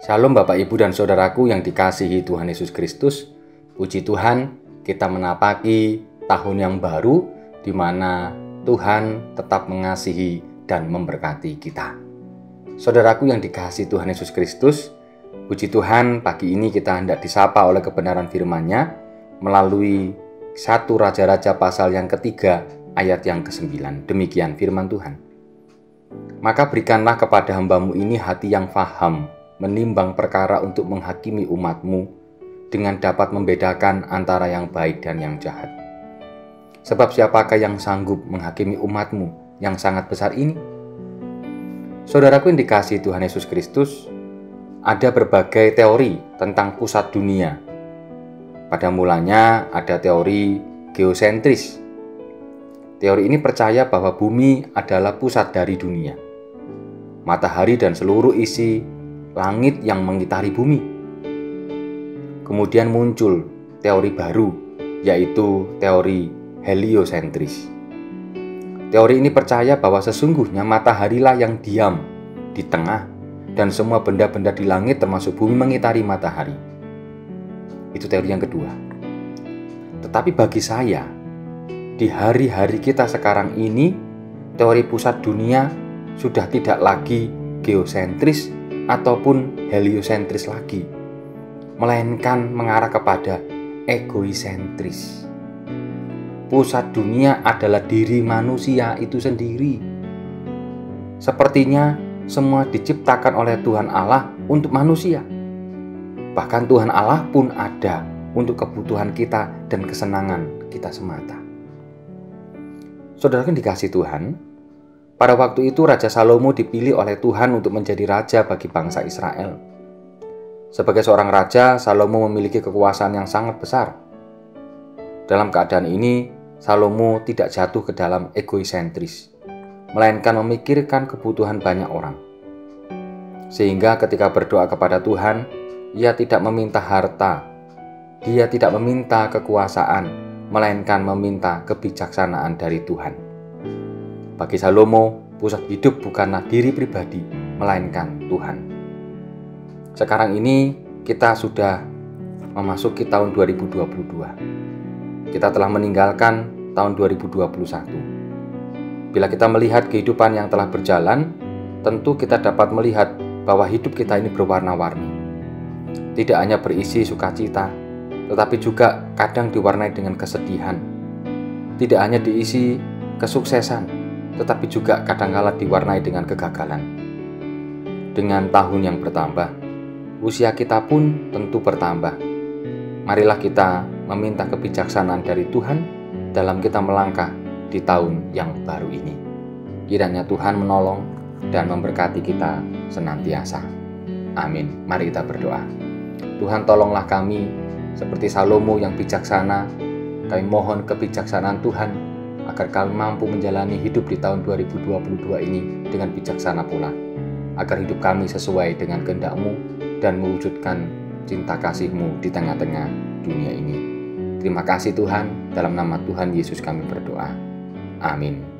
Shalom Bapak Ibu dan Saudaraku yang dikasihi Tuhan Yesus Kristus. Puji Tuhan, kita menapaki tahun yang baru di mana Tuhan tetap mengasihi dan memberkati kita. Saudaraku yang dikasihi Tuhan Yesus Kristus, puji Tuhan pagi ini kita hendak disapa oleh kebenaran firman-Nya melalui 1 Raja-Raja pasal yang ketiga ayat yang ke-9. Demikian firman Tuhan. Maka berikanlah kepada hamba-Mu ini hati yang faham, menimbang perkara untuk menghakimi umat-Mu dengan dapat membedakan antara yang baik dan yang jahat. Sebab siapakah yang sanggup menghakimi umat-Mu yang sangat besar ini? Saudaraku yang dikasihi Tuhan Yesus Kristus, ada berbagai teori tentang pusat dunia. Pada mulanya ada teori geosentris. Teori ini percaya bahwa bumi adalah pusat dari dunia. Matahari dan seluruh isi langit yang mengitari bumi. Kemudian muncul teori baru, yaitu teori heliosentris. Teori ini percaya bahwa sesungguhnya mataharilah yang diam di tengah dan semua benda-benda di langit termasuk bumi mengitari matahari. Itu teori yang kedua. Tetapi bagi saya, di hari-hari kita sekarang ini, teori pusat dunia sudah tidak lagi geosentris ataupun heliosentris lagi, melainkan mengarah kepada egoisentris. Pusat dunia adalah diri manusia itu sendiri. Sepertinya semua diciptakan oleh Tuhan Allah untuk manusia. Bahkan Tuhan Allah pun ada untuk kebutuhan kita dan kesenangan kita semata. Saudara yang dikasihi Tuhan, pada waktu itu Raja Salomo dipilih oleh Tuhan untuk menjadi raja bagi bangsa Israel. Sebagai seorang raja, Salomo memiliki kekuasaan yang sangat besar. Dalam keadaan ini, Salomo tidak jatuh ke dalam egoisentris, melainkan memikirkan kebutuhan banyak orang. Sehingga ketika berdoa kepada Tuhan, ia tidak meminta harta, dia tidak meminta kekuasaan, melainkan meminta kebijaksanaan dari Tuhan. Bagi Salomo, pusat hidup bukanlah diri pribadi, melainkan Tuhan. Sekarang ini kita sudah memasuki tahun 2022. Kita telah meninggalkan tahun 2021. Bila kita melihat kehidupan yang telah berjalan, tentu kita dapat melihat bahwa hidup kita ini berwarna-warni. Tidak hanya berisi sukacita, tetapi juga kadang diwarnai dengan kesedihan. Tidak hanya diisi kesuksesan, tetapi juga kadangkala diwarnai dengan kegagalan. Dengan tahun yang bertambah, usia kita pun tentu bertambah. Marilah kita meminta kebijaksanaan dari Tuhan dalam kita melangkah di tahun yang baru ini. Kiranya Tuhan menolong dan memberkati kita senantiasa. Amin. Mari kita berdoa. Tuhan, tolonglah kami seperti Salomo yang bijaksana. Kami mohon kebijaksanaan Tuhan agar kami mampu menjalani hidup di tahun 2022 ini dengan bijaksana pula, agar hidup kami sesuai dengan kehendak-Mu dan mewujudkan cinta kasih-Mu di tengah-tengah dunia ini. Terima kasih Tuhan, dalam nama Tuhan Yesus kami berdoa. Amin.